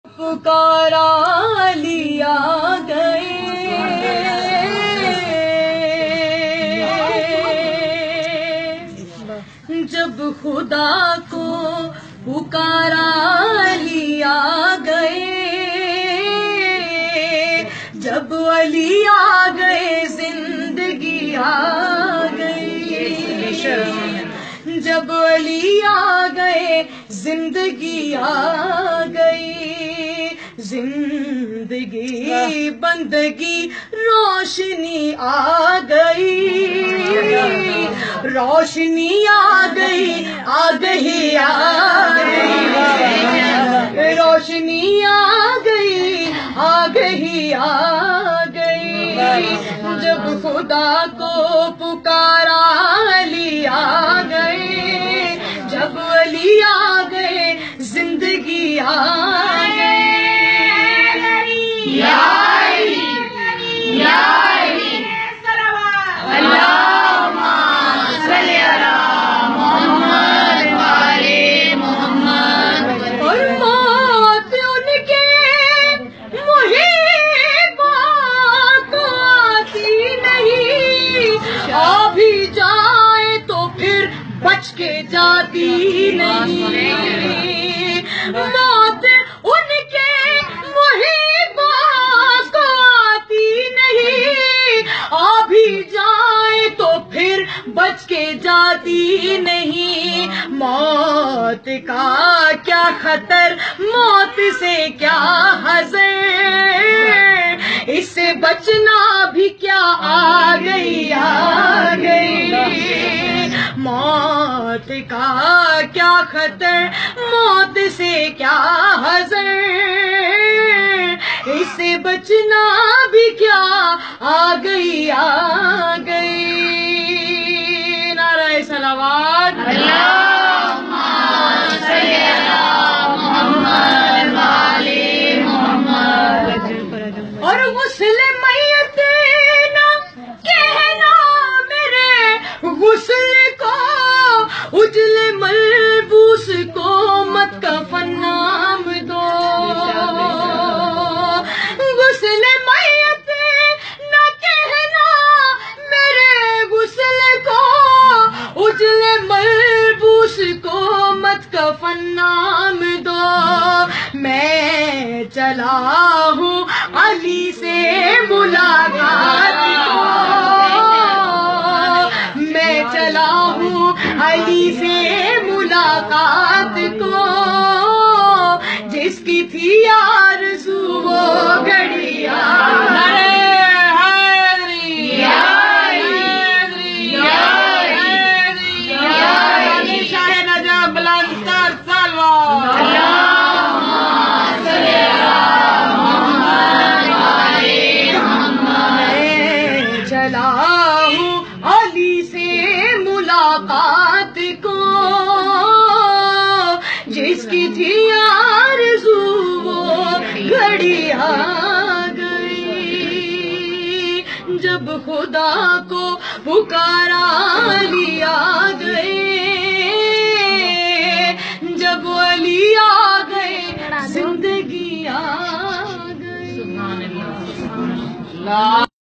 پکارا لیا گئے، جب خدا کو پکارا لیا گئے، جب علی آ گئے زندگی آ گئی، جب علی آ گئے زندگی آ گئی، زندگی بندگی روشنی آ گئی، روشنی آ گئی، آ گئی آ گئی، روشنی آ گئی، آ گئی آ گئی، جب خدا کو پکارا علی آ گئے، جب علی آ گئے زندگی آ گئی، یا علی یا علی اللہم صلی علی محمد وآلِ محمد، اور موت ان کے محبوں کو آتی نہیں، آ بھی جائے تو پھر بچ کے جاتی نہیں، موت ان کے محبوں کو آتی نہیں، آ بھی جائے تو پھر بچ کے جاتی نہیں، موت کا کیا خطر، موت سے کیا حذر، اس سے بچنا بھی کیا آ گئی آ گئی، موت کا کیا خطر، موت سے کیا حذر، اس سے بچنا بھی کیا آ گئی آ گئی، نعرہ صلوات اللہم صلی علی محمد وآلِ محمد، اور غسل میت نہ کہنا میرے غسل کو، اجل ملبوس کو مت کفن نام دو، غسل میت نہ کہنا میرے غسل کو، اجل ملبوس کو مت کفن نام دو، میں چلا ہوں علی سے ملاقات کو، میں چلا ہوں علی سے ملاقات کو، جس کی تھی آرزو وہ گھڑی آ گئی، چلا ہوں علی سے ملاقات کو، جس کی تھی آرزو وہ گھڑی آ گئی، جب خدا کو پکارا علی آ گئے، جب علی آ گئے زندگی آ گئی، سبحان اللہ۔